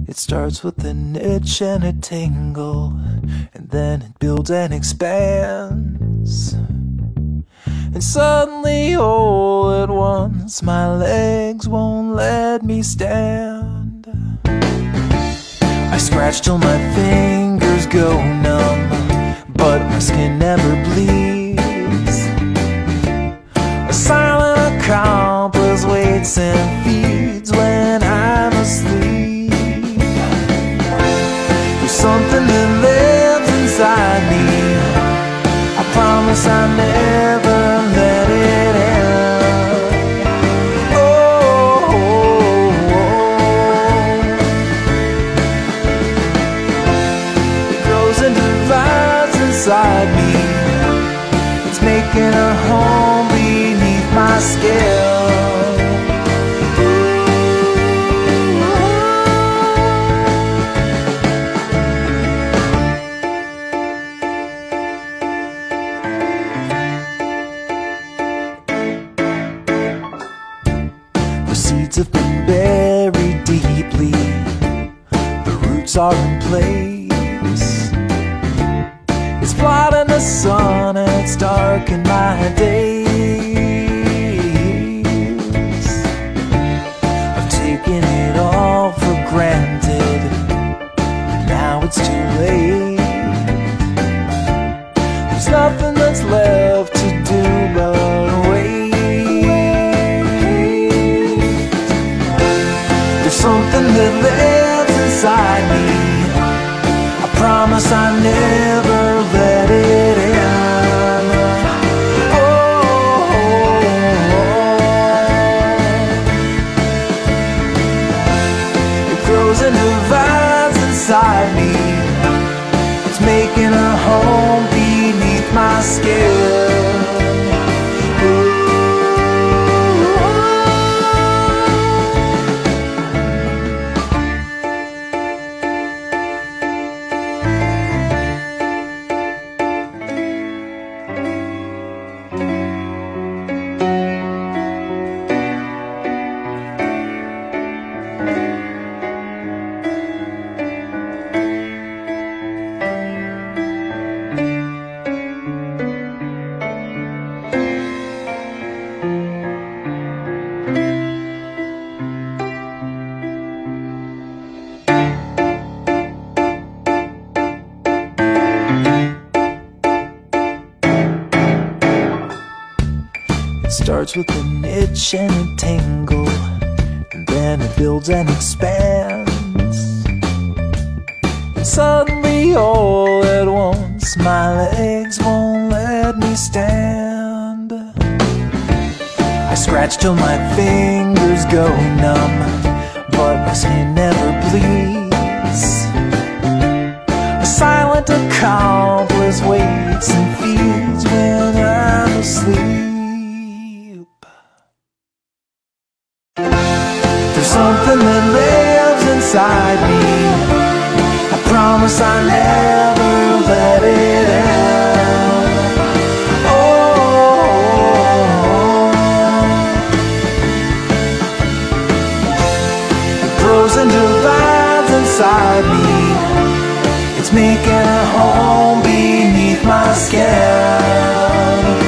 It starts with an itch and a tingle, and then it builds and expands. And suddenly, all at once, my legs won't let me stand. I scratch till my fingers go numb, but my skin never bleeds. A silent accomplice waits and feeds when I'm asleep. There's something that lives inside me. I promise I'll never let it end. Oh, it grows and divides inside me. It's making a home beneath my skin. Seeds have been buried deeply, the roots are in place. It's blotting the sun and it's dark in my days. I've taken it all for granted, now it's too late. There's nothing that's left to do but wait. Something that lives inside me. I promise I never let it end. Oh, it grows and divides inside me. It's making a home beneath my skin. It starts with an itch and a tingle, and then it builds and expands. And suddenly, all at once, my legs won't let me stand. I scratch till my fingers go numb, but my skin never bleeds. A silent accomplice waits and feeds when I'm asleep. Something that lives inside me. I promise I never let it end. Oh, it grows and divides inside me. It's making a home beneath my skin.